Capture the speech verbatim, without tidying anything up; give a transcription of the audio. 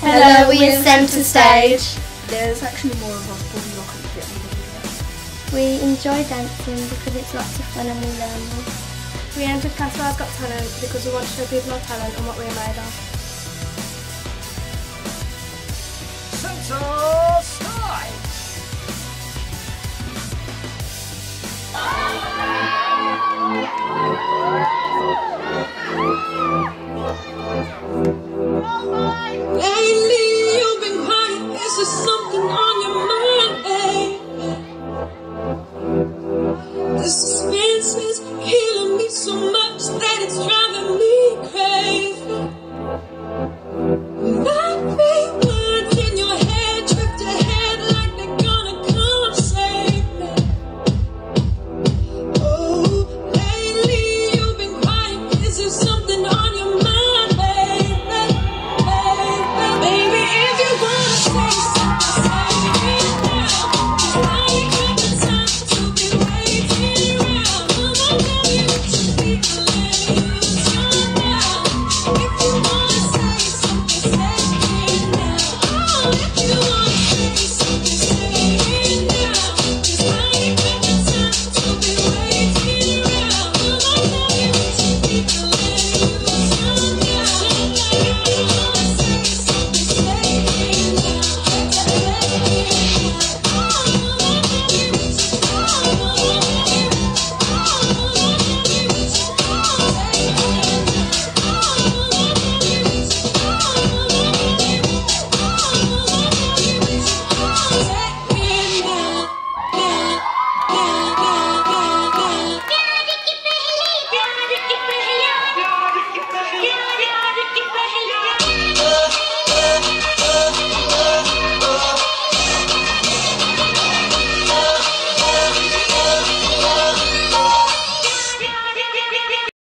Hello, we are centre stage. There's actually more of us, but we're not going to get on the We enjoy dancing because it's lots of fun and we learn more. We entered Casper's Got Talent because we want to show people our talent and what we're made of. Centre stage!